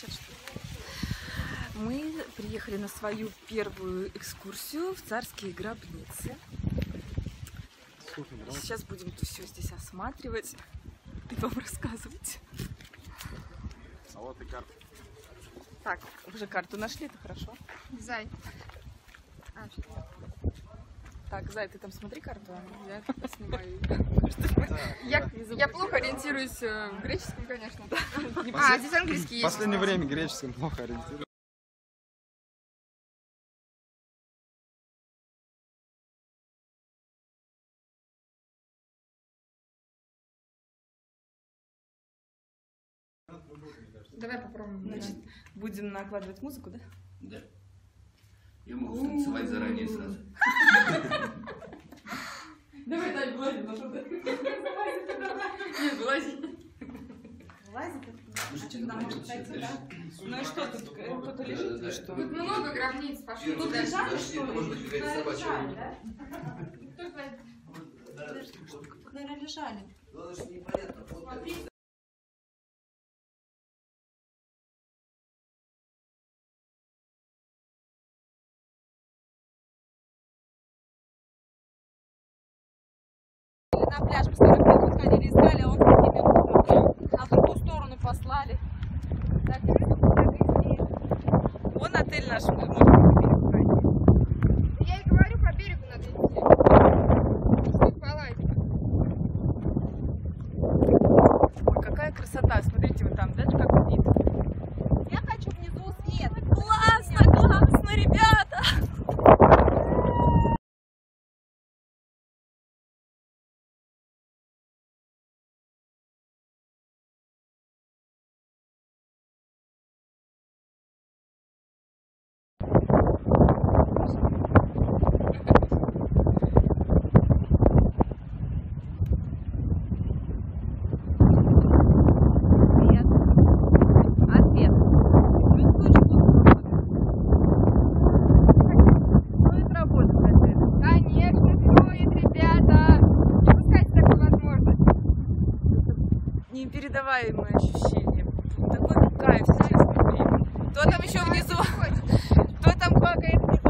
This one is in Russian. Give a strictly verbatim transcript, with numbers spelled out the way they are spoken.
кричат, что ли? Мы приехали на свою первую экскурсию в царские гробницы. Сейчас будем все здесь осматривать и вам рассказывать. А вот и карта. Так, уже карту нашли, это хорошо. Зай. А, так, Зай, ты там смотри карту, я снимаю. Я, я плохо ориентируюсь в греческом, конечно. А, здесь английский есть. В последнее время греческом плохо ориентируюсь. Давай попробуем. Значит, будем накладывать музыку, да? Да. Я могу станцевать заранее сразу. Давай, дай, вылази, ну что ты? Нет, вылази. Вылазит? Слушайте, ну пойдем все дальше. Ну и что, тут кто-то лежит или что? Тут много гробниц пошли. Тут лежали, что ли? Это может быть какая-то собачья. Наверное, лежали. Главное, что непонятно. На пляж, мы ходили, искали, а он с нас в ту сторону послали. Так, вон отель наш, мы можем по берегу ходить. Я и говорю, по берегу надо идти. Что полазить? Ой, какая красота, смотрите, вот там, да, как вид. Я хочу внизу свет. Классно, классно, ребята! Непередаваемое ощущение. Такой кайф сейчас. Кто там еще внизу? Кто там квакает?